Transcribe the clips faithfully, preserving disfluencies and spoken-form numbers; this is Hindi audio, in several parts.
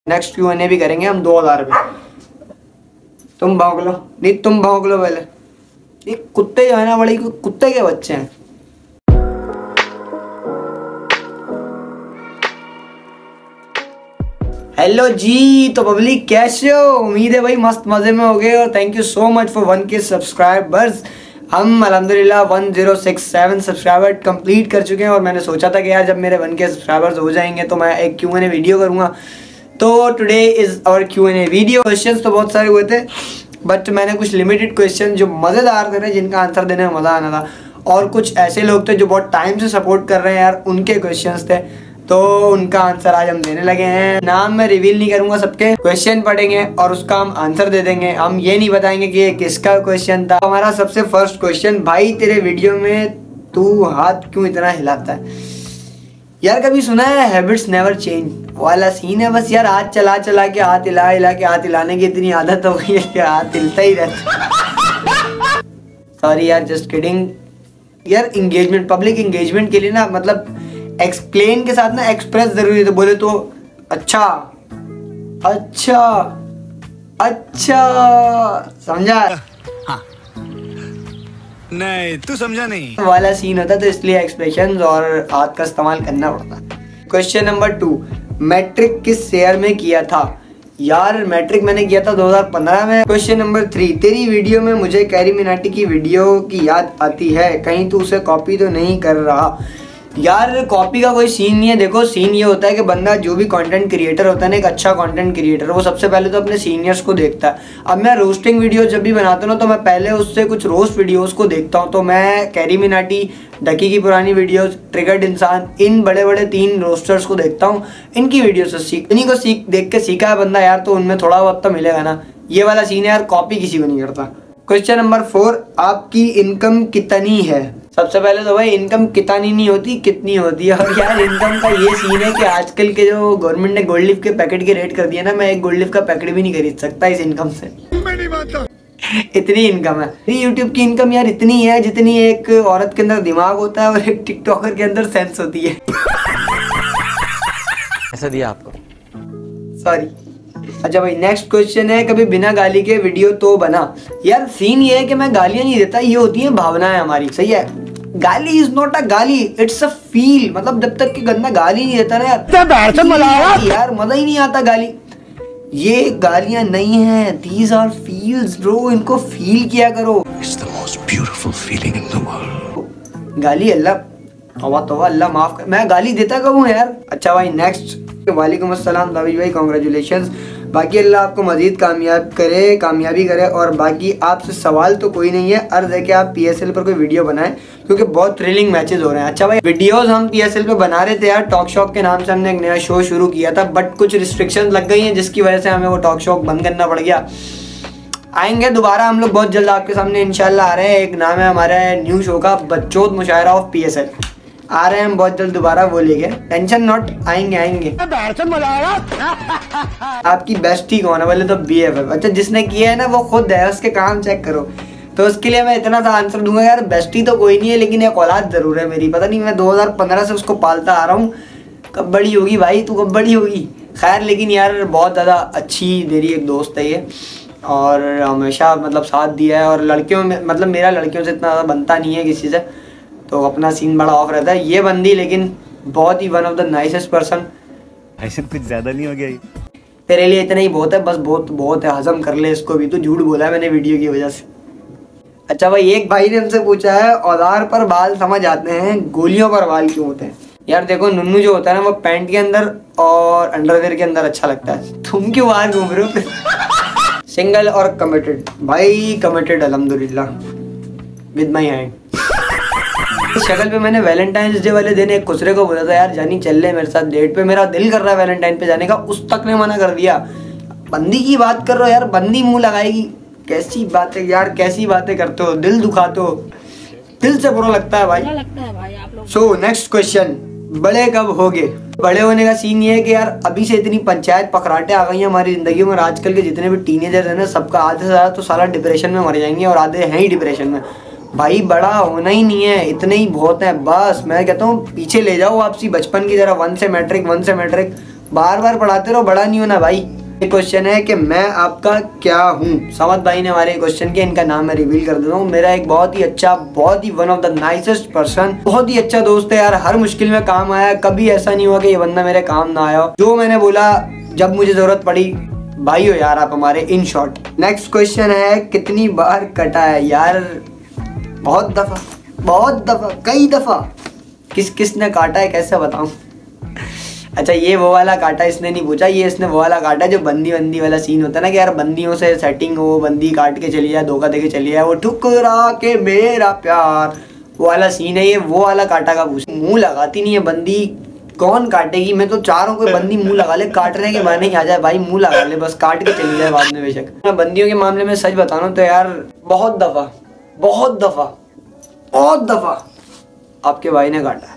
नेक्स्ट क्यू एन ए भी करेंगे हम दो हजार पे। तुम भौंक लो, नहीं तुम भौंक लो पहले। ये कुत्ते जो है ना बड़ी कुत्ते के बच्चे हैं। हेलो जी, तो पब्लिक कैसे हो? उम्मीद है भाई मस्त मजे में हो गए और thank you so much for one K subscribers. हम अल्हम्दुलिल्लाह one zero six seven subscriber complete कर चुके हैं और मैंने सोचा था कि यार जब मेरे वन के सब्सक्राइबर्स हो जाएंगे तो मैं एक क्यू एन ए वीडियो करूँगा। तो today is our Q n A video. Questions तो बहुत सारे हुए थे बट मैंने कुछ लिमिटेड क्वेश्चन जो मज़ेदार थे ना, जिनका आंसर देने में मज़ा आना था, और कुछ ऐसे लोग थे जो बहुत टाइम से सपोर्ट कर रहे हैं यार, उनके क्वेश्चंस थे, तो उनका आंसर आज हम देने लगे हैं। नाम मैं रिवील नहीं करूंगा, सबके क्वेश्चन पढ़ेंगे और उसका हम आंसर दे देंगे। हम ये नहीं बताएंगे कि ये किसका क्वेश्चन था। हमारा सबसे फर्स्ट क्वेश्चन, भाई तेरे वीडियो में तू हाथ क्यों इतना हिलाता है? यार कभी सुना है हैबिट्स नेवर चेंज वाला सीन है? बस यार हाथ चला चला के हाथ हिला हिला के हाथ हिलाने की इतनी आदत हो गई है कि हाथ हिलता ही रहता। सॉरी यार, जस्ट किडिंग। यार इंगेजमेंट, पब्लिक इंगेजमेंट के लिए ना मतलब एक्सप्लेन के साथ ना एक्सप्रेस जरूरी है। तो बोले तो अच्छा अच्छा अच्छा समझा? हाँ। नहीं तू समझा नहीं वाला सीन होता, तो इसलिए एक्सप्रेशंस और हाथ का इस्तेमाल करना पड़ता। क्वेश्चन नंबर टू, मैट्रिक किस ईयर में किया था? यार मैट्रिक मैंने किया था दो हज़ार पंद्रह में। क्वेश्चन नंबर थ्री, तेरी वीडियो में मुझे कैरी मिनाटी की वीडियो की याद आती है, कहीं तू उसे कॉपी तो नहीं कर रहा? यार कॉपी का कोई सीन नहीं है। देखो सीन ये होता है कि बंदा जो भी कंटेंट क्रिएटर होता है ना, एक अच्छा कंटेंट क्रिएटर, वो सबसे पहले तो अपने सीनियर्स को देखता है। अब मैं रोस्टिंग वीडियो जब भी बनाता हूँ ना, तो मैं पहले उससे कुछ रोस्ट वीडियोस को देखता हूँ। तो मैं कैरी मिनाटी, डकी की पुरानी वीडियोस, ट्रिगर्ड इंसान, इन बड़े बड़े तीन रोस्टर्स को देखता हूँ, इनकी वीडियो से सीख, इन्हीं को सीख देख के सीखा है बंदा यार, तो उनमें थोड़ा बहुत तो मिलेगा ना। ये वाला सीन है यार, कॉपी किसी को नहीं करता। क्वेश्चन नंबर फोर, आपकी इनकम कितनी है? सबसे पहले तो भाई इनकम कितनी नहीं होती, कितनी होती है। और यार इनकम का ये सीन है कि आजकल के जो गवर्नमेंट ने गोल्ड लीफ के पैकेट के रेट कर दिया ना, मैं एक गोल्ड लीफ का पैकेट भी नहीं खरीद सकता इस इनकम से। मैं नहीं मानता, इतनी इनकम है। यूट्यूब की इनकम यार इतनी है जितनी एक औरत के अंदर दिमाग होता है और एक टिकटॉकर के अंदर सेंस होती है। ऐसा दिया आपको, सॉरी। अच्छा भाई नेक्स्ट क्वेश्चन है, कभी बिना गाली के वीडियो तो बना? यार सीन ये है कि मैं गालियां नहीं देता, ये होती है भावनाएं हमारी, सही है। गाली इज नॉट अ गाली, इट्स अ फील। मतलब जब तक कि गंदा गाली नहीं देता ना यार, यार मजा ही नहीं आता गाली। ये गालियां नहीं है, दीज आर फील्स ब्रो, इनको फील किया करो। It's the most beautiful feeling in the world. गाली अल्लाह तौबा तौबा, अल्लाह माफ कर, मैं गाली देता कब हूँ यार। अच्छा भाई नेक्स्ट, वालेकुम अस्सलाम दाविश भाई, कॉन्ग्रेचुलेशंस। बाकी अल्लाह आपको मजीद कामयाब करे, कामयाबी करे। और बाकी आपसे सवाल तो कोई नहीं है, अर्ज है कि आप पी एस एल पर कोई वीडियो बनाएं, क्योंकि बहुत थ्रिलिंग मैचेस हो रहे हैं। अच्छा भाई वीडियोस हम पी एस एल पे बना रहे थे यार, टॉक शॉक के नाम से हमने एक नया शो शुरू किया था, बट कुछ रिस्ट्रिक्शंस लग गई हैं जिसकी वजह से हमें वो टॉक शॉक बंद करना पड़ गया। आएंगे दोबारा हम लोग बहुत जल्द आपके सामने इंशाल्लाह आ रहे हैं। एक नाम है हमारा न्यू शो का, बच्चों मुशायरा ऑफ पी एस एल, आ रहे हैं हम बहुत जल्द दोबारा, वो लेके टेंशन नॉट, आएंगे आएंगे। आपकी बेस्टी कौन है? बोले तो बी एफ एफ। अच्छा जिसने किया है ना वो खुद है, उसके काम चेक करो। तो उसके लिए मैं इतना सा आंसर दूंगा यार, बेस्टी तो कोई नहीं है लेकिन एक औलाद जरूर है मेरी। पता नहीं, मैं दो हज़ार पंद्रह से उसको पालता आ रहा हूँ, कब बड़ी होगी भाई तू, कब बड़ी होगी? खैर लेकिन यार बहुत ज़्यादा अच्छी मेरी एक दोस्त है ये, और हमेशा मतलब साथ दिया है। और लड़कियों में मतलब मेरा लड़कियों से इतना ज़्यादा बनता नहीं है किसी से, तो अपना सीन बड़ा ऑफ रहता है। ये बंदी लेकिन बहुत ही one of the nicest person. ऐसे कुछ ज्यादा नहीं हो गया? तेरे लिए इतना ही बहुत है, बस बहुत बहुत है, हजम कर ले इसको भी। तो झूठ बोला है मैंने वीडियो की वजह से। अच्छा भाई एक भाई ने हमसे पूछा है, औजार पर बाल समझ आते हैं, गोलियों पर बाल क्यों होते हैं? यार देखो नुन्नू जो होता है ना, वो पैंट के अंदर और अंडरवेयर के अंदर अच्छा लगता है। तुम क्यों बाहर घूम रहे हो? सिंगल और कमिटेड? भाई कमिटेड अल्हम्दुलिल्लाह विद माई हैंड। शक्ल पे मैंने वैलेंटाइंस डे वाले दिन एक खुसरे को बोला था यार जानी चल ले मेरे साथ डेट पे, मेरा दिल कर रहा है वैलेंटाइन पे जाने का, उस तक ने मना कर दिया। बंदी की बात कर रहे हो यार, बंदी मुंह लगाएगी? कैसी बातें यार, कैसी बातें करते हो, दिल दुखाते हो, दिल से बुरा लगता है भाई। लगता है भाई आप लोग। सो नेक्स्ट क्वेश्चन, बड़े कब होगे? बड़े होने का सीन ये है कि यार अभी से इतनी पंचायत पखराटे आ गई हैं हमारी जिंदगी में, और आजकल के जितने भी टीनेजर्स हैं ना, सबका आधे से ज़्यादा तो सारा डिप्रेशन में मर जाएंगे, और आधे हैं ही डिप्रेशन में। भाई बड़ा होना ही नहीं है, इतने ही बहुत है बस। मैं कहता हूँ पीछे ले जाओ वापसी बचपन की तरह, वन से मैट्रिक, वन से मैट्रिक, बार बार पढ़ाते रहो, बड़ा नहीं होना भाई। ये क्वेश्चन है कि मैं आपका क्या हूँ। समद भाई ने हमारे क्वेश्चन के, इनका नाम मैं रिवील कर देता हूँ। मेरा एक बहुत ही अच्छा, बहुत ही one of the nicest person, बहुत ही अच्छा दोस्त है यार। हर मुश्किल में काम आया, कभी ऐसा नहीं हुआ कि ये बंदा मेरे काम ना आया। जो मैंने बोला जब मुझे जरूरत पड़ी, भाई हो यार आप हमारे, इन शॉर्ट। नेक्स्ट क्वेश्चन है, कितनी बार कटा है यार? बहुत दफा, बहुत दफा, कई दफा। किस किसने काटा है कैसे बताऊं? अच्छा ये वो वाला काटा इसने नहीं पूछा, ये इसने वो वाला काटा जो बंदी बंदी वाला सीन होता है ना, कि यार बंदियों से सेटिंग हो, बंदी काट के चली जाए, धोखा दे के चली जाए, वो ठुकरा के मेरा प्यार, वो वाला सीन है ये। वो वाला काटा का पूछ। मुंह लगाती नहीं है बंदी, कौन काटेगी? मैं तो चाह रहा हूँ कोई बंदी मुंह लगा ले, काटने के बहाने ही आ जाए भाई, मुंह लगा ले बस, काट के चली जाए बाद में बेशक। मैं बंदियों के मामले में सच बताऊं तो यार बहुत दफा, बहुत दफा, बहुत दफा आपके भाई ने काटा है।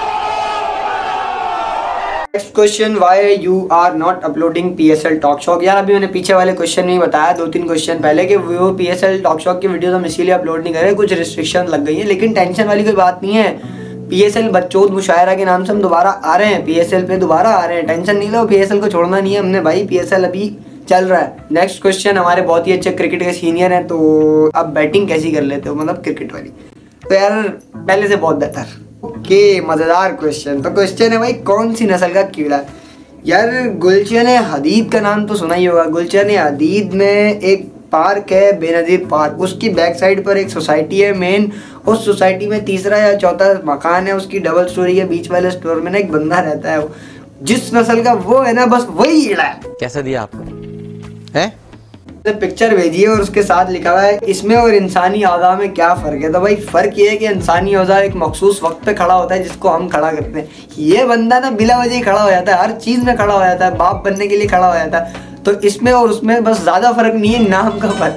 Next question, why you are not uploading P S L talk shock? यार अभी मैंने पीछे वाले क्वेश्चन में ही बताया, दो तीन क्वेश्चन पहले, कि वो P S L talk shock की वीडियो हम इसीलिए अपलोड नहीं कर रहे, कुछ रिस्ट्रिक्शन लग गई है। लेकिन टेंशन वाली कोई बात नहीं है, पी एस एल बच्चों मुशायरा के नाम से हम दोबारा आ रहे हैं, पी एस एल पे दोबारा आ रहे हैं, टेंशन नहीं लो, पी एस एल को छोड़ना नहीं है हमने भाई, पी एस एल अभी चल रहा है। नेक्स्ट क्वेश्चन, हमारे बहुत ही अच्छे क्रिकेट के सीनियर हैं, तो अब बैटिंग कैसी कर लेते हो, मतलब क्रिकेट वाली? तो यार पहले से बहुत बेहतर। ओके, मजेदार क्वेश्चन। तो क्वेश्चन है भाई, कौन सी नस्ल का कीड़ा? यार गुलशन हदीद का नाम तो सुना ही होगा। गुलशन हदीद में एक पार्क है, बेनजीर पार्क, उसकी बैक साइड पर एक सोसाइटी है मेन, उस सोसाइटी में तीसरा या चौथा मकान है, उसकी डबल स्टोरी है, बीच वाले स्टोर में ना एक बंदा रहता है, जिस नस्ल का वो है ना, बस वही कीड़ा है। कैसा दिया आपको है? पिक्चर भेजी है और उसके साथ लिखा हुआ है, इसमें और इंसानी औज़ा में क्या फ़र्क है? तो भाई फ़र्क ये है कि इंसानी औज़ा एक मखसूस वक्त पे खड़ा होता है जिसको हम खड़ा करते हैं, ये बंदा ना बिला वजह ही खड़ा हो जाता है, हर चीज़ में खड़ा हो जाता है, बाप बनने के लिए खड़ा हो जाता है। तो इसमें और उसमें बस ज़्यादा फ़र्क नहीं है, नाम का फ़र्क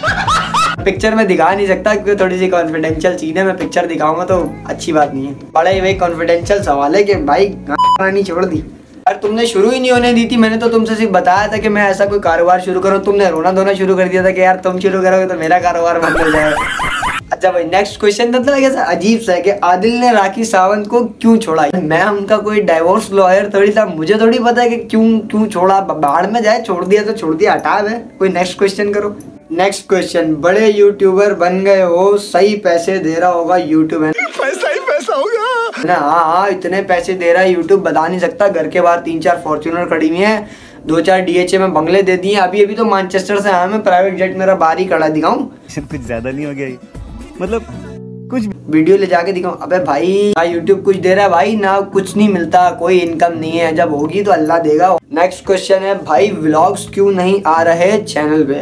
है। पिक्चर में दिखा नहीं सकता क्योंकि थोड़ी सी कॉन्फिडेंशियल चीज़ है, मैं पिक्चर दिखाऊंगा तो अच्छी बात नहीं है। बड़ा ही भाई कॉन्फिडेंशियल सवाल है कि भाई गानी छोड़ दी यार, तुमने शुरू ही नहीं होने दी थी। मैंने तो तुमसे सिर्फ बताया था कि मैं ऐसा कोई कारोबार शुरू करूँ, तुमने रोना धोना शुरू कर दिया था कि यार तुम शुरू करोगे तो मेरा कारोबार बंद हो जाएगा। अच्छा भाई नेक्स्ट क्वेश्चन, मतलब कैसा अजीब सा है कि आदिल ने राखी सावंत को क्यों छोड़ा? मैं उनका कोई डाइवोर्स लॉयर थोड़ी था, मुझे थोड़ी पता है कि क्यों क्यों छोड़ा, बाहर में जाए, छोड़ दिया तो छोड़ दिया, हटा है। कोई नेक्स्ट क्वेश्चन करो। नेक्स्ट क्वेश्चन, बड़े यूट्यूबर बन गए हो, सही पैसे दे रहा होगा यूट्यूब, है पैसा ही पैसा होगा ना? हाँ हाँ इतने पैसे दे रहा है यूट्यूब, बता नहीं सकता। घर के बाहर तीन चार फॉर्च्यूनर खड़ी हुई हैं, दो चार डी एच ए में बंगले दे दिए। अभी अभी तो मैनचेस्टर से आया मैं, प्राइवेट जेट मेरा बाहर ही खड़ा, दिखाऊं? कुछ ज्यादा नहीं हो गया, मतलब कुछ वीडियो ले जाके दिखाऊं? अबे भाई ना यूट्यूब कुछ दे रहा है भाई, ना कुछ नहीं मिलता, कोई इनकम नहीं है, जब होगी तो अल्लाह देगा। नेक्स्ट क्वेश्चन है, भाई व्लॉग्स क्यों नहीं आ रहे चैनल पे?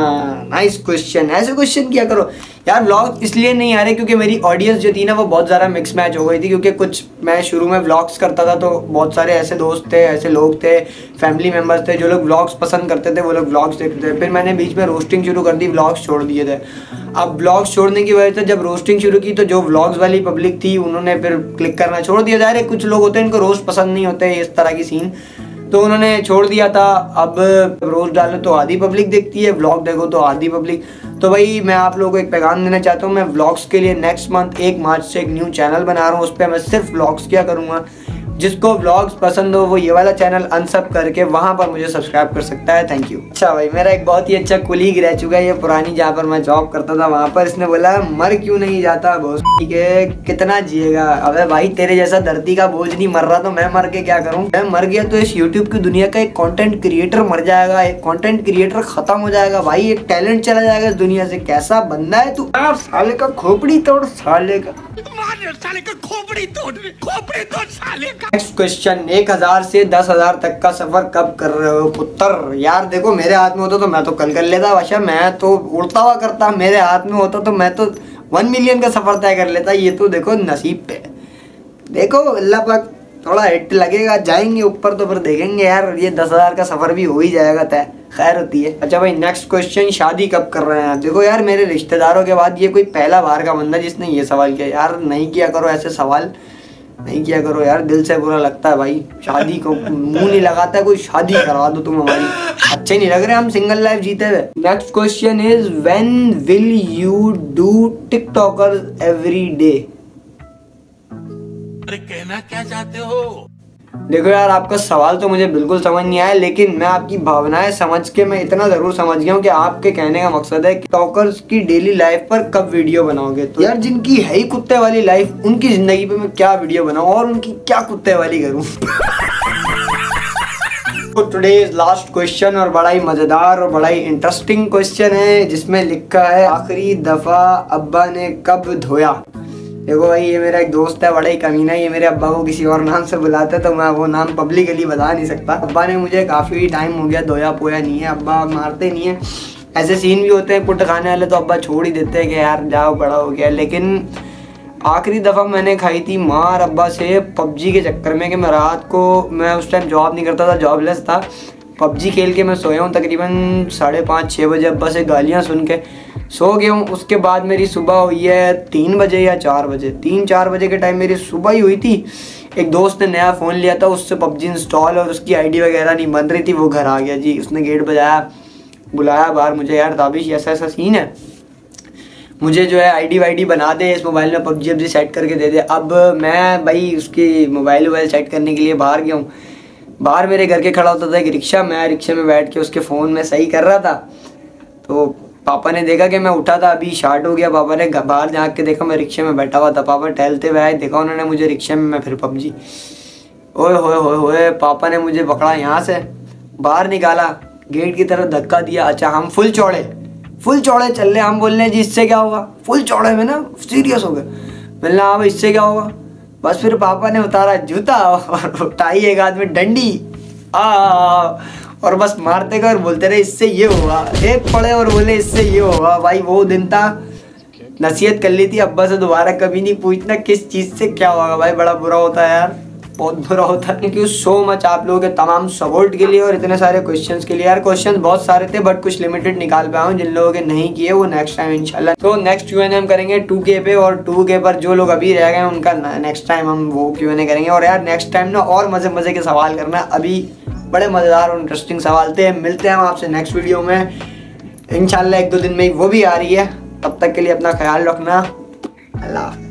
Nice question. ऐसे क्वेश्चन किया करो यार। व्लॉग इसलिए नहीं आ रहे क्योंकि मेरी ऑडियंस जो थी ना वो बहुत ज़्यादा मिक्स मैच हो गई थी, क्योंकि कुछ मैं शुरू में व्लॉग्स करता था तो बहुत सारे ऐसे दोस्त थे, ऐसे लोग थे, फैमिली मेम्बर्स थे जो लोग व्लॉग्स पसंद करते थे, वो लोग व्लॉग्स देखते थे। फिर मैंने बीच में रोस्टिंग शुरू कर दी, व्लॉग्स छोड़ दिए थे। अब व्लॉग्स छोड़ने की वजह से जब रोस्टिंग शुरू की तो जो व्लॉग्स वाली पब्लिक थी उन्होंने फिर क्लिक करना छोड़ दिया। जा रहे कुछ लोग होते हैं इनको रोस्ट पसंद नहीं होते इस तरह की सीन, तो उन्होंने छोड़ दिया था। अब रोज डालो तो आधी पब्लिक देखती है, व्लॉग देखो तो आधी पब्लिक। तो भाई मैं आप लोगों को एक पैगाम देना चाहता हूँ, मैं व्लॉग्स के लिए नेक्स्ट मंथ एक मार्च से एक न्यू चैनल बना रहा हूँ, उस पर मैं सिर्फ व्लॉग्स किया करूँगा। जिसको व्लॉग्स पसंद हो वो ये वाला चैनल अनसब करके वहाँ पर मुझे सब्सक्राइब कर सकता है। Thank you. अच्छा भाई मेरा एक बहुत ही अच्छा कुलीग रह चुका है, ये पुरानी जहाँ पर मैं जॉब करता था वहाँ पर, इसने बोला मर क्यों नहीं जाता बॉस, ठीक है कितना जिएगा? अबे भाई तेरे जैसा धरती का बोझ नहीं मर रहा तो मैं मर के क्या करूँ? मैं मर गया तो इस यूट्यूब की दुनिया का एक कॉन्टेंट क्रिएटर मर जाएगा, एक कॉन्टेंट क्रिएटर खत्म हो जाएगा भाई, एक टैलेंट चला जाएगा इस दुनिया से। कैसा बंदा है तू? आप साले का खोपड़ी तोड़, साले का साले का खोपड़ी तोड़, खोपड़ी तोड़ साले का। नेक्स्ट क्वेश्चन, एक हजार से दस हजार तक का सफर कब कर रहे हो पुत्र? यार देखो मेरे हाथ में होता तो मैं तो कल कर लेता भाषा, मैं तो उड़ता हुआ करता, मेरे हाथ में होता तो मैं तो वन मिलियन का सफर तय कर लेता। ये तो देखो नसीब पे, देखो अल्लाह पाक थोड़ा हिट लगेगा, जाएंगे ऊपर तो फिर देखेंगे यार, ये दस हजार का सफर भी हो ही जाएगा तय, खैर होती है। अच्छा भाई नेक्स्ट क्वेश्चन, शादी कब कर रहे हैं? देखो यार मेरे रिश्तेदारों के बाद ये कोई पहला बार का बंदा जिसने ये सवाल किया। यार नहीं किया करो ऐसे सवाल, नहीं किया करो यार, दिल से बुरा लगता है भाई। शादी को मुंह नहीं लगाता है कोई, शादी करवा दो तुम हमारी, अच्छे नहीं लग रहे हम सिंगल लाइफ जीते हुए। Next question is, when will you do TikTokers every day? अरे कहना क्या चाहते हो? देखो यार, आपका सवाल तो मुझे बिल्कुल समझ नहीं आया, लेकिन मैं आपकी भावनाएं समझ के मैं इतना ज़रूर समझ गया हूँ कि आपके कहने का मकसद है कि टॉकर्स की डेली लाइफ पर कब वीडियो बनाओगे। तो यार जिनकी है ही कुत्ते वाली लाइफ, उनकी ज़िंदगी पे मैं क्या वीडियो बनाऊँ और उनकी क्या कुत्ते वाली करूँ। तो टुडे इज लास्ट क्वेश्चन, और बड़ा ही मज़ेदार और बड़ा ही इंटरेस्टिंग क्वेश्चन है, जिसमें लिखा है आखिरी दफ़ा अब्बा ने कब धोया। देखो भाई, ये मेरा एक दोस्त है, बड़ा ही कमीना है, ये मेरे अब्बा को किसी और नाम से बुलाता है, तो मैं वो नाम पब्लिकली बता नहीं सकता। अब्बा ने मुझे काफ़ी टाइम हो गया धोया पोया नहीं है, अब्बा मारते नहीं है। ऐसे सीन भी होते हैं कुट खाने वाले, तो अब्बा छोड़ ही देते हैं कि यार जाओ बड़ा हो गया। लेकिन आखिरी दफ़ा मैंने खाई थी मार अब्बा से पबजी के चक्कर में, कि मैं रात को, मैं उस टाइम जॉब नहीं करता था, जॉबलेस था, पबजी खेल के मैं सोया हूँ तकरीबन साढ़े पाँच छः बजे, अब्बा से गालियाँ सुन के सो गया हूँ। उसके बाद मेरी सुबह हुई है तीन बजे या चार बजे, तीन चार बजे के टाइम मेरी सुबह ही हुई थी। एक दोस्त ने नया फ़ोन लिया था, उससे पबजी इंस्टॉल और उसकी आईडी वगैरह नहीं बन रही थी, वो घर आ गया जी। उसने गेट बजाया, बुलाया बाहर मुझे, यार ताबिश ऐसा ऐसा सीन है, मुझे जो है आईडी वाईडी बना दे, इस मोबाइल में पबजी वबजी सेट करके दे दे। अब मैं भाई उसकी मोबाइल वोबाइल सेट करने के लिए बाहर गया हूँ। बाहर मेरे घर के खड़ा होता था एक रिक्शा, मैं रिक्शे में बैठ के उसके फ़ोन में सही कर रहा था। तो पापा ने देखा कि मैं उठा था, अभी शार्ट हो गया, पापा ने बाहर झाँक के देखा मैं रिक्शे में बैठा हुआ था। पापा टहलते हुए आए, देखा उन्होंने मुझे रिक्शे में, मैं फिर पबजी। ओए होए होए होए, पापा ने मुझे पकड़ा, यहाँ से बाहर निकाला, गेट की तरफ धक्का दिया। अच्छा हम फुल चौड़े फुल चौड़े चल रहे, हम बोल रहे हैं जी इससे क्या होगा, फुल चौड़े में ना सीरियस हो गए। मैंने हाँ भाई इससे क्या होगा। बस फिर पापा ने उतारा जूता और उठाई एक हाथ में डंडी, आ और बस मारते गए और बोलते रहे इससे ये होगा, एक पड़े और बोले इससे ये होगा। भाई वो दिन था, नसीहत कर ली थी अब्बा से, दोबारा कभी नहीं पूछना किस चीज़ से क्या होगा। भाई बड़ा बुरा होता है यार, बहुत बुरा होता है। थैंक यू सो मच आप लोगों के तमाम सपोर्ट के लिए और इतने सारे क्वेश्चंस के लिए। यार क्वेश्चंस बहुत सारे थे, बट कुछ लिमिटेड निकाल पाया हूँ। जिन लोगों के नहीं किए वो नेक्स्ट टाइम इंशाल्लाह। तो नेक्स्ट क्यू एन ए हम करेंगे टू के पे, और टू के पर जो लोग अभी रह गए उनका नेक्स्ट टाइम हम वो क्यू एन ए करेंगे। और यार नेक्स्ट टाइम ना और मज़े मज़े के सवाल करना, अभी बड़े मज़ेदार और इंटरेस्टिंग सवाल थे। मिलते हैं हम आपसे नेक्स्ट वीडियो में इंशाल्लाह, एक दो दिन में ही वो भी आ रही है। तब तक के लिए अपना ख्याल रखना, अल्लाह।